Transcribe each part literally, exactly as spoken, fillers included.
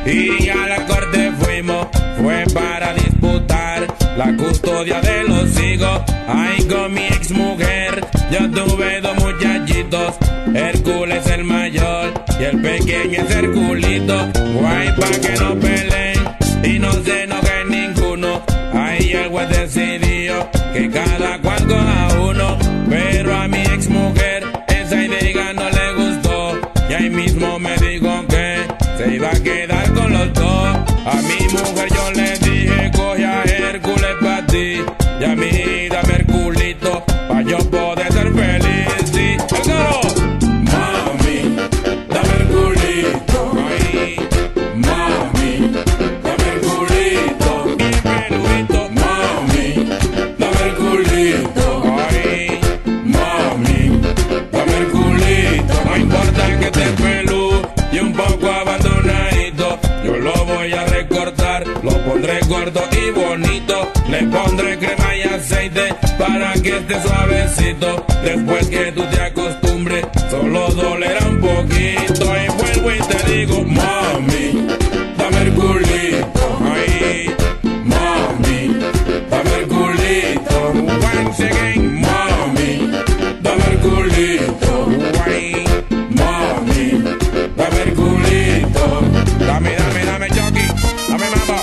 y a la corte fuimos, fue para disputar la custodia de los hijos. Ay, con mi ex mujer yo tuve dos muchachitos, Hércules el mayor y el pequeño es Herculito. Guay, pa' que no peleen y no se enoje ninguno. Ay, el juez decidió que cada cual coja uno, pero a mi ex mujer esa idea no le gustó, y ahí mismo me dijo que se iba a quedar con los dos. A mi mujer yo le dije, coge a Hércules pa' ti, y a mí dame Herculito pa' yo poder ser feliz. Sí, el coro. Mami, dame Herculito. Ay, mami, dame Herculito. Bien peludito. Mami, dame Herculito. Ay, mami, dame Herculito. No importa que estés peludo y un poco abandonadito, yo lo voy a recortar, lo pondré gordo y bonito, le pondré crema y aceite para que esté suavecito. Después que tú te acostumbres, solo dolerá un poquito. Y vuelvo y te digo, mami, dame Herculito. Ay, mami, dame Herculito. Once again, mami, dame Herculito. Ay, mami, dame Herculito. Dame, dame, dame, Chucky. Dame, mamá.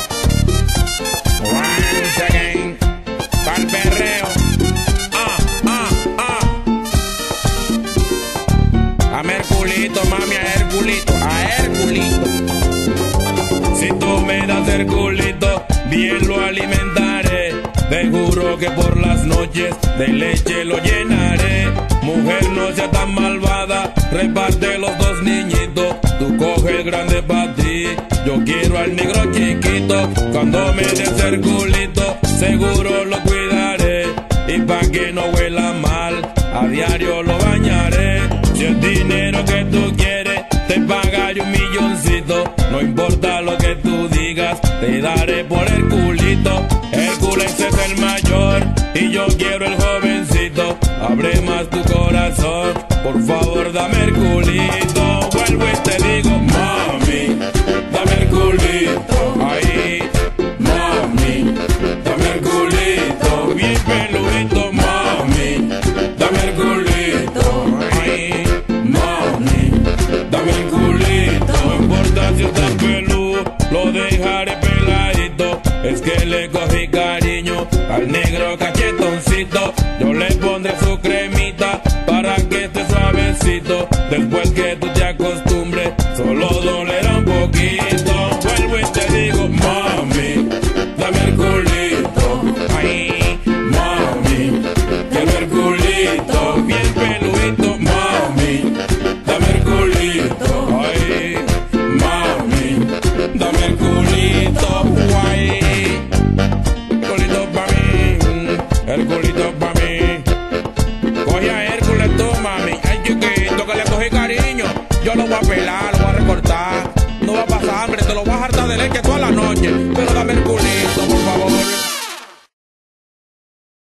Once again, pa'l perreo. Ah, ah, ah. Dame Herculito, mami, a Herculito, a Herculito. Si tú me das Herculito, bien lo alimentaré. Te juro que por las noches de leche lo llenaré. Mujer, no sea tan malvada, reparte los dos niñitos. Tú coge el grande pa' ti, yo quiero al negro chiquito. Cuando me des Herculito, seguro lo cuidaré, y pa' que no huela mal, a diario lo bañaré. Si es dinero que tú quieres, te pagaré un milloncito. No importa lo que tú digas, te daré por Herculito. Hércules es el mayor y yo quiero el jovencito. Abre más tu corazón, por favor dame Herculito. Vuelvo y te digo, mami, dame Herculito. Ay, mami, dame Herculito. Bien peludito, mami, dame Herculito. Ay, mami, dame Herculito. No importa si estás peludo, lo dejaré peladito. Es que le cogí cariño al negro cachetoncito. Yo le pondré su cremita para que esté suavecito. Después que